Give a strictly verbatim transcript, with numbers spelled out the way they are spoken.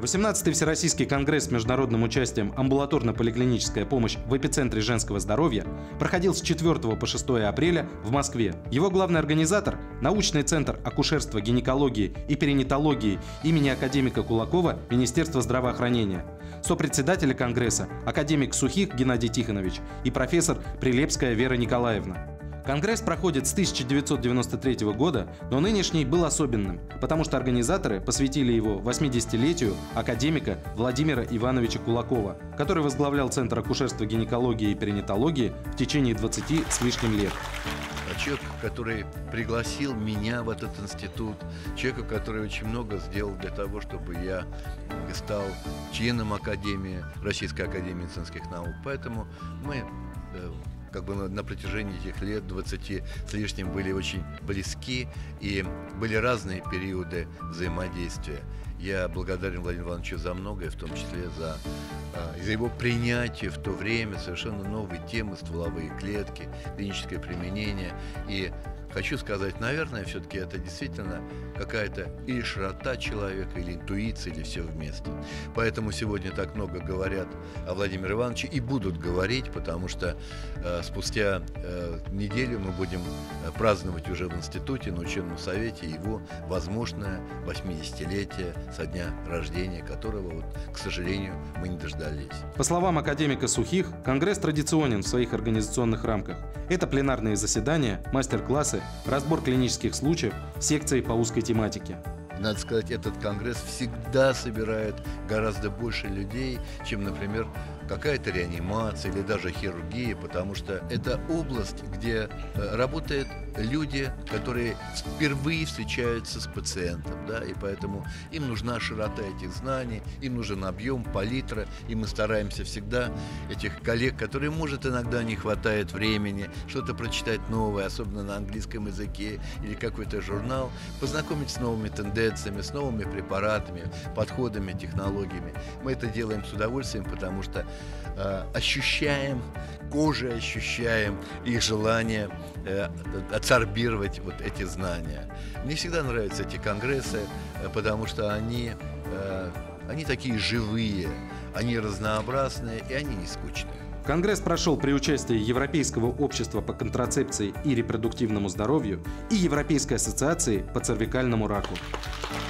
восемнадцатый Всероссийский конгресс с международным участием «Амбулаторно-поликлиническая помощь в эпицентре женского здоровья» проходил с четвёртого по шестое апреля в Москве. Его главный организатор – научный центр акушерства, гинекологии и перинатологии имени академика Кулакова Министерства здравоохранения. Сопредседатели конгресса – академик Сухих Геннадий Тихонович и профессор Прилепская Вера Николаевна. Конгресс проходит с тысяча девятьсот девяносто третьего года, но нынешний был особенным, потому что организаторы посвятили его восьмидесятилетию академика Владимира Ивановича Кулакова, который возглавлял Центр акушерства, гинекологии и перинатологии в течение двадцати с лишним лет. Человек, который пригласил меня в этот институт, человек, который очень много сделал для того, чтобы я стал членом Академии, Российской академии медицинских наук. Поэтому мы как бы на протяжении этих лет, двадцати с лишним, были очень близки, и были разные периоды взаимодействия. Я благодарен Владимиру Ивановичу за многое, в том числе за, за его принятие в то время совершенно новой темы стволовые клетки, клиническое применение. И хочу сказать, наверное, все-таки это действительно какая-то или широта человека, или интуиция, или все вместе. Поэтому сегодня так много говорят о Владимире Ивановиче и будут говорить, потому что э, спустя э, неделю мы будем праздновать уже в институте, на учебном совете его возможное восьмидесятилетие со дня рождения, которого, вот, к сожалению, мы не дождались. По словам академика Сухих, конгресс традиционен в своих организационных рамках. Это пленарные заседания, мастер-классы, разбор клинических случаев, секции по узкой тематике. Надо сказать, этот конгресс всегда собирает гораздо больше людей, чем, например, какая-то реанимация или даже хирургия, потому что это область, где работают люди, которые впервые встречаются с пациентом, да, и поэтому им нужна широта этих знаний, им нужен объем, палитра, и мы стараемся всегда этих коллег, которые, может, иногда не хватает времени, что-то прочитать новое, особенно на английском языке или какой-то журнал, познакомить с новыми тенденциями, с новыми препаратами, подходами, технологиями. Мы это делаем с удовольствием, потому что э, ощущаем, кожей ощущаем их желание э, абсорбировать вот эти знания. Мне всегда нравятся эти конгрессы, потому что они, э, они такие живые, они разнообразные и они не скучные. Конгресс прошел при участии Европейского общества по контрацепции и репродуктивному здоровью и Европейской ассоциации по цервикальному раку.